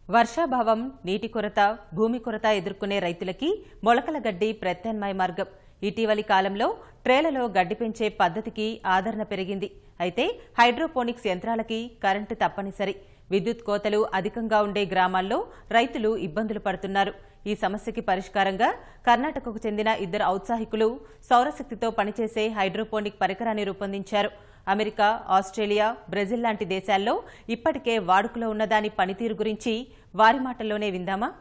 వర్షాభావం, నీటి కొరత, భూమి కొరత ఎదుర్కొనే రైతులకి మొలకల గడ్డి ప్రత్యామ్నాయ మార్గం. ఇటీవలి కాలంలో ట్రేలలో గడ్డి పెంచే పద్ధతికి ఆదరణ పెరిగింది. అయితే హైడ్రోపోనిక్స్ యంత్రాలకి కరెంటు తప్పనిసరి. విద్యుత్ కోతలు అధికంగా ఉండే గ్రామాల్లో రైతులు ఇబ్బందులు పడుతున్నారు. ఈ సమస్యకి పరిష్కారంగా కర్ణాటకకు చెందిన ఇద్దరు ఔత్సాహికులు సౌరశక్తితో పనిచేసే హైడ్రోపోనిక్ పరికరాన్ని రూపొందించారు. అమెరికా, ఆస్ట్రేలియా, బ్రెజిల్ లాంటి దేశాల్లో ఇప్పటికే వాడుకలో ఉన్నదాని పనితీరు గురించి వారి మాటల్లోనే విందామా?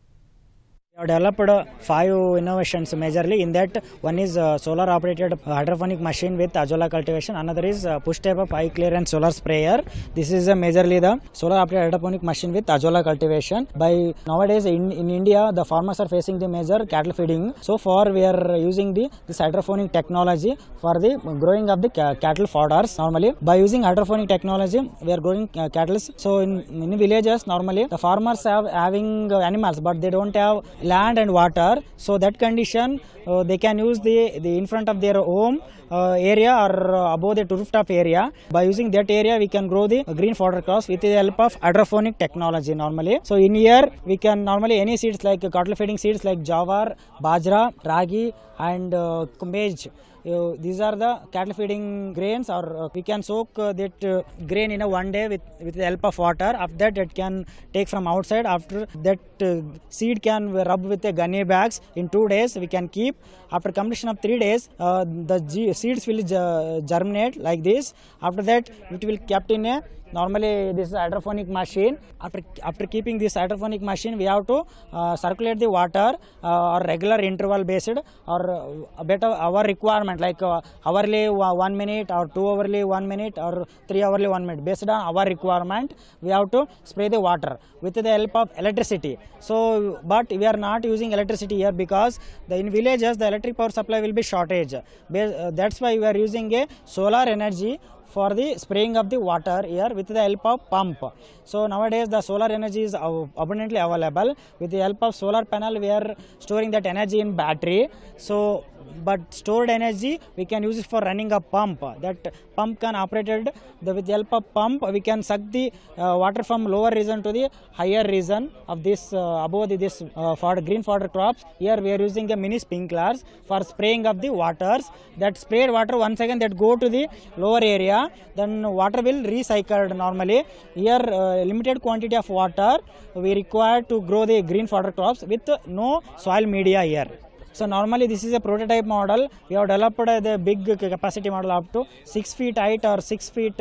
We have developed 5 innovations majorly. In that, one is solar operated hydroponic machine with azolla cultivation. Another is push type of high clearance solar sprayer. This is majorly the solar operated hydroponic machine with azolla cultivation. By nowadays in India, the farmers are facing the major cattle feeding. So far, we are using this hydroponic technology for the growing of the cattle fodders. Normally, by using hydroponic technology, we are growing cattle. So in villages, normally the farmers have having animals, but they don't have land and water. So that condition they can use the in front of their home area or above the rooftop area. By using that area, we can grow the green fodder crops with the help of hydroponic technology normally. So in here we can normally any seeds like cattle feeding seeds like jawar, bajra, ragi and maize. These are the cattle feeding grains, or we can soak that grain in a one day with the help of water. After that, it can take from outside. After that, seed can rub with the gunny bags. In 2 days, we can keep. After completion of 3 days, the seeds will germinate like this. After that, it will kept in a normally this is hydroponic machine. After keeping this hydroponic machine, we have to circulate the water or regular interval based or a better our requirement like hourly 1 minute or 2 hourly 1 minute or 3 hourly 1 minute. Based on our requirement, we have to spray the water with the help of electricity. So but we are not using electricity here because in villages the electric power supply will be shortage. That's why we are using a solar energy for the spraying of the water here with the help of pump. So nowadays the solar energy is abundantly available. With the help of solar panel, we are storing that energy in battery. So but stored energy we can use it for running a pump. That pump can operated with the help of pump we can suck the water from lower region to the higher region of this above this green fodder crops. Here we are using a mini sprinklers for spraying of the waters. That sprayed water once again that go to the lower area, then water will recycled normally. Here limited quantity of water we require to grow the green fodder crops with no soil media here. So normally this is a prototype model. We have developed the big capacity model up to 6 feet height or 6 feet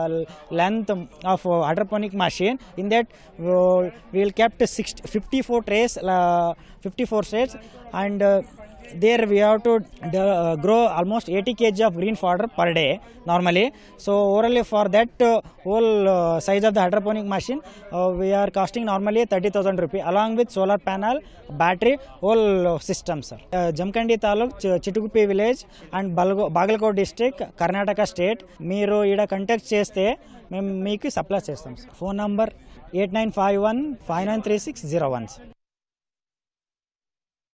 length of hydroponic machine. In that we will kept 54 trays, 54 trays, and there we have to grow almost 80 kg of green fodder per day normally. So overall for that whole size of the hydroponic machine we are costing normally 30,000 rupees along with solar panel, battery, whole system sir. Jamkandi Taluk, Chitugupi village and Bagalkot district, Karnataka state. Meeru ida contact cheste మేము మీకు supply చేస్తాం. Phone number 8951 593601.